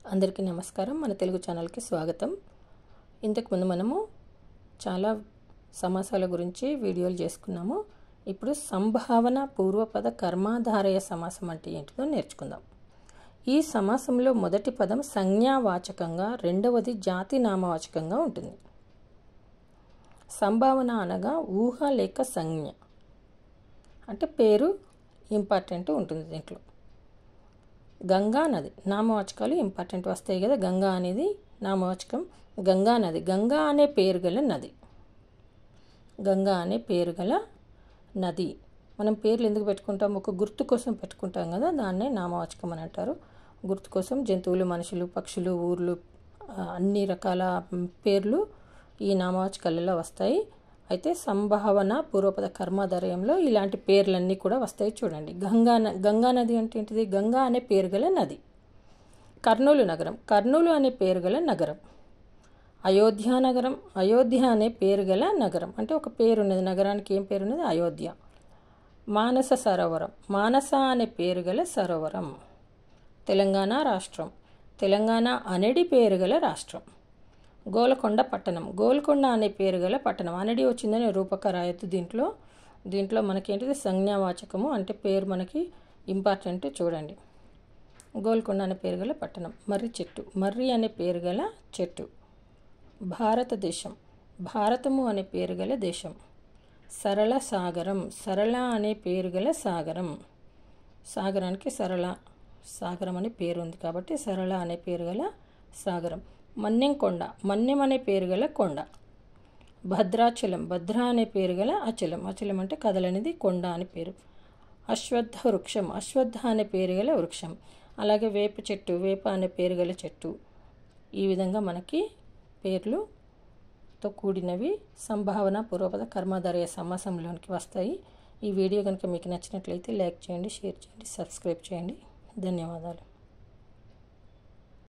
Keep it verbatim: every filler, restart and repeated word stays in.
అందరికీ నమస్కారం. మన తెలుగు ఛానల్కి స్వాగతం. ఇంతకు ముందు మనము చాలా సమాసాల గురించి వీడియోలు చేసుకున్నాము. ఇప్పుడు సంభావన పూర్వపద కర్మాధారయ సమాసం అంటే ఏంటిదో నేర్చుకుందాం. ఈ సమాసంలో మొదటి పదం సంజ్ఞావాచకంగా, రెండవది జాతి నామవాచకంగా ఉంటుంది. సంభావన అనగా ఊహ లేక సంజ్ఞ అంటే పేరు ఇంపార్టెంట్ ఉంటుంది దీంట్లో. గంగా నది నామవాచకాలు ఇంపార్టెంట్ వస్తాయి కదా. గంగా అనేది నామవాచకం. గంగా నది, గంగా అనే పేరు గల నది. గంగా అనే పేరు గల నది. మనం పేర్లు ఎందుకు పెట్టుకుంటాం? ఒక గుర్తు కోసం పెట్టుకుంటాం కదా, దాన్నే నామవాచకం అని అంటారు. గుర్తు కోసం జంతువులు, మనుషులు, పక్షులు, ఊర్లు, అన్ని రకాల పేర్లు ఈ నామవాచకాలలో వస్తాయి. అయితే సంభావన పూర్వపద కర్మాధారయంలో ఇలాంటి పేర్లన్నీ కూడా వస్తాయి. చూడండి, గంగా గంగా నది అంటే ఏంటిది? గంగా అనే పేరు గల నది. కర్నూలు నగరం, కర్నూలు అనే పేరు గల నగరం. అయోధ్య నగరం, అయోధ్య అనే పేరు గల నగరం. అంటే ఒక పేరు ఉన్నది, నగరానికి ఏం పేరు ఉన్నది? అయోధ్య. మానస సరోవరం, మానస అనే పేరు గల సరోవరం. తెలంగాణ రాష్ట్రం, తెలంగాణ అనేది పేరు గల రాష్ట్రం. గోల్కొండ పట్టణం, గోల్కొండ అనే పేరు గల పట్టణం. అనేది వచ్చిందని రూపక రాయొద్దు దీంట్లో. దీంట్లో మనకేంటిది? సంజ్ఞావాచకము అంటే పేరు మనకి ఇంపార్టెంట్. చూడండి, గోల్కొండ అనే పేరు గల పట్టణం. మర్రి చెట్టు, మర్రి అనే పేరు గల చెట్టు. భారతదేశం, భారతము అనే పేరు గల దేశం. సరళ సాగరం, సరళ అనే పేరు గల సాగరం. సాగరానికి సరళ సాగరం అనే పేరు ఉంది కాబట్టి సరళ అనే పేరు గల సాగరం. మన్యం కొండ, మన్యం అనే పేరు గల కొండ. భద్రాచలం, భద్ర అనే పేరు గల అచలం. అచలం అంటే కదలనిది, కొండ అని పేరు. అశ్వత్థ వృక్షం, అశ్వత్థ అనే పేరు గల వృక్షం. అలాగే వేప చెట్టు, వేప అనే పేరు గల చెట్టు. ఈ విధంగా మనకి పేర్లుతో కూడినవి సంభావన పూర్వపద కర్మాధారయ సమాసంలోనికి వస్తాయి. ఈ వీడియో కనుక మీకు నచ్చినట్లయితే లైక్ చేయండి, షేర్ చేయండి, సబ్స్క్రైబ్ చేయండి. ధన్యవాదాలు.